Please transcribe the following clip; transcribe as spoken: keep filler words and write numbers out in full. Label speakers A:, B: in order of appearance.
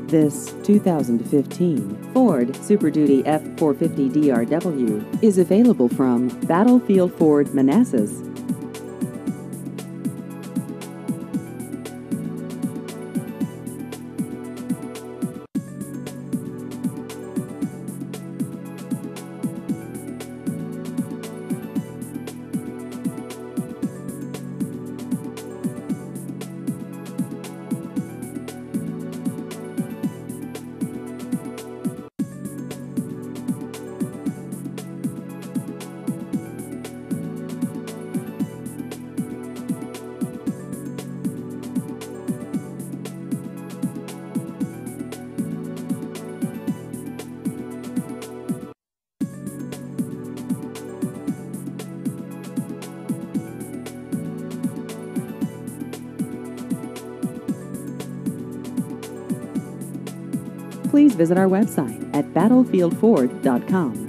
A: This two thousand fifteen Ford Super Duty F four fifty D R W is available from Battlefield Ford Manassas. Please visit our website at battlefield ford dot com.